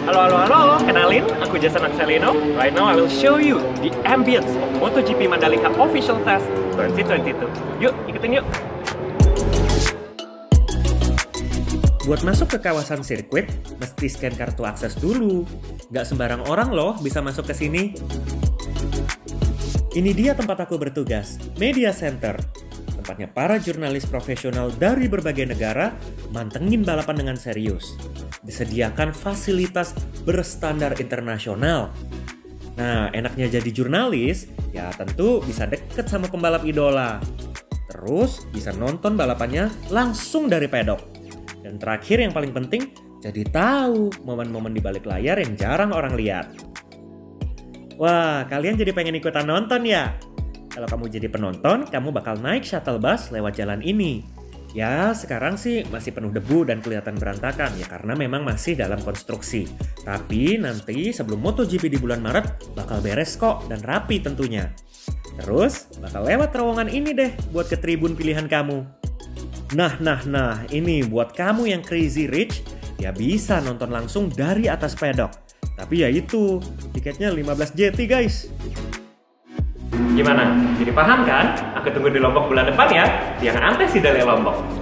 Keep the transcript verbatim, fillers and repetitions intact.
Halo, halo, halo, kenalin, aku Jason Axelino. Right now I will show you the ambience of MotoGP Mandalika Official Test dua ribu dua puluh dua. Yuk, ikutin yuk. Buat masuk ke kawasan sirkuit, mesti scan kartu akses dulu. Nggak sembarang orang loh bisa masuk ke sini. Ini dia tempat aku bertugas, Media Center. Tempatnya para jurnalis profesional dari berbagai negara mantengin balapan dengan serius. Disediakan fasilitas berstandar internasional. Nah, enaknya jadi jurnalis, ya tentu bisa deket sama pembalap idola. Terus bisa nonton balapannya langsung dari pedok. Dan terakhir yang paling penting, jadi tahu momen-momen di balik layar yang jarang orang lihat. Wah, kalian jadi pengen ikutan nonton ya? Kalau kamu jadi penonton, kamu bakal naik shuttle bus lewat jalan ini. Ya, sekarang sih masih penuh debu dan kelihatan berantakan ya karena memang masih dalam konstruksi. Tapi nanti sebelum MotoGP di bulan Maret bakal beres kok dan rapi tentunya. Terus bakal lewat terowongan ini deh buat ke tribun pilihan kamu. Nah, nah, nah, ini buat kamu yang crazy rich ya bisa nonton langsung dari atas pedok. Tapi ya itu, tiketnya lima belas J T guys. Gimana? Jadi paham kan? Aku tunggu di Lombok bulan depan ya. Yang antes sih dari Lombok.